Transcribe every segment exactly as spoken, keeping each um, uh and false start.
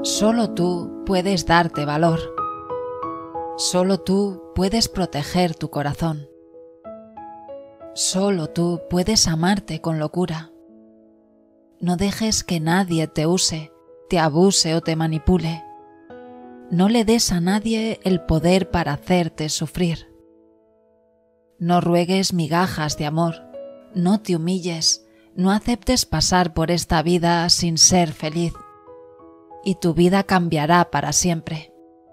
Solo tú puedes darte valor. Solo tú puedes proteger tu corazón. Solo tú puedes amarte con locura. No dejes que nadie te use, te abuse o te manipule. No le des a nadie el poder para hacerte sufrir. No ruegues migajas de amor, no te humilles, no aceptes pasar por esta vida sin ser feliz. Y tu vida cambiará para siempre.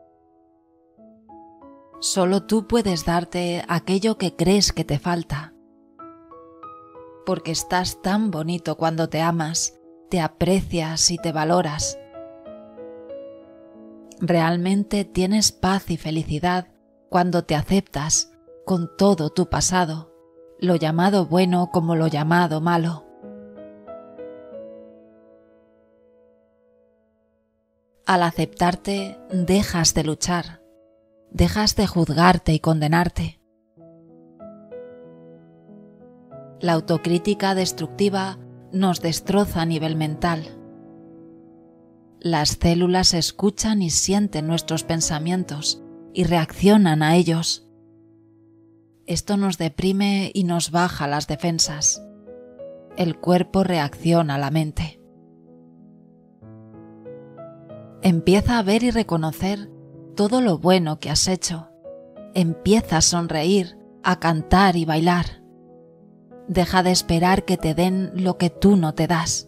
Solo tú puedes darte aquello que crees que te falta. Porque estás tan bonito cuando te amas, te aprecias y te valoras. Realmente tienes paz y felicidad cuando te aceptas con todo tu pasado, lo llamado bueno como lo llamado malo. Al aceptarte, dejas de luchar, dejas de juzgarte y condenarte. La autocrítica destructiva nos destroza a nivel mental. Las células escuchan y sienten nuestros pensamientos y reaccionan a ellos. Esto nos deprime y nos baja las defensas. El cuerpo reacciona a la mente. Empieza a ver y reconocer todo lo bueno que has hecho. Empieza a sonreír, a cantar y bailar. Deja de esperar que te den lo que tú no te das.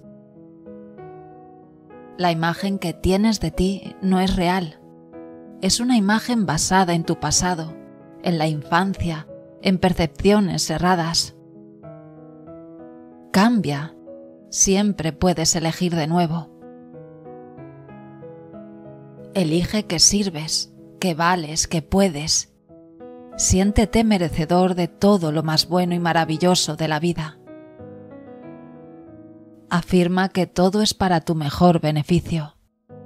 La imagen que tienes de ti no es real. Es una imagen basada en tu pasado, en la infancia, en percepciones erradas. Cambia. Siempre puedes elegir de nuevo. Elige que sirves, que vales, que puedes. Siéntete merecedor de todo lo más bueno y maravilloso de la vida. Afirma que todo es para tu mejor beneficio.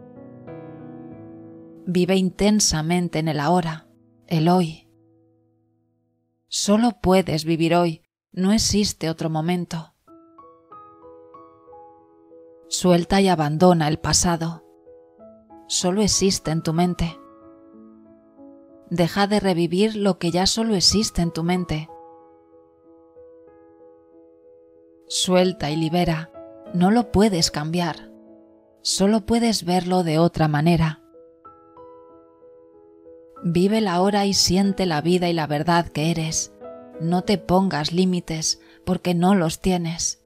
Vive intensamente en el ahora, el hoy. Solo puedes vivir hoy, no existe otro momento. Suelta y abandona el pasado. Solo existe en tu mente. Deja de revivir lo que ya solo existe en tu mente. Suelta y libera. No lo puedes cambiar. Solo puedes verlo de otra manera. Vive la hora y siente la vida y la verdad que eres. No te pongas límites porque no los tienes.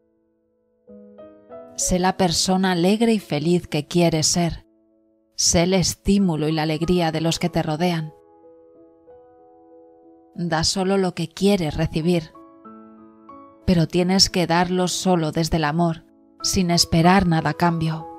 Sé la persona alegre y feliz que quieres ser. Sé el estímulo y la alegría de los que te rodean. Da solo lo que quieres recibir, pero tienes que darlo solo desde el amor, sin esperar nada a cambio.